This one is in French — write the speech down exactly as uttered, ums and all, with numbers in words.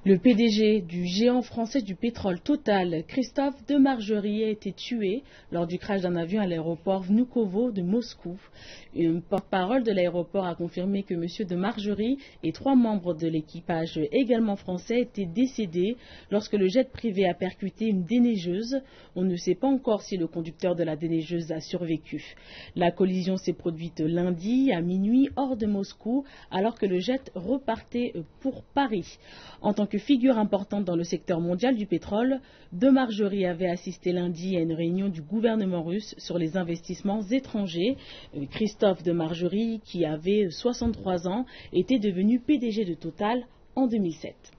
Le P D G du géant français du pétrole Total, Christophe Demargerie, a été tué lors du crash d'un avion à l'aéroport Vnukovo de Moscou. Une porte-parole de l'aéroport a confirmé que M. Demargerie et trois membres de l'équipage également français étaient décédés lorsque le jet privé a percuté une déneigeuse. On ne sait pas encore si le conducteur de la déneigeuse a survécu. La collision s'est produite lundi à minuit hors de Moscou alors que le jet repartait pour Paris. En tant que figure importante dans le secteur mondial du pétrole, Demargerie avait assisté lundi à une réunion du gouvernement russe sur les investissements étrangers. Christophe Demargerie, qui avait soixante-trois ans, était devenu P D G de Total en deux mille sept.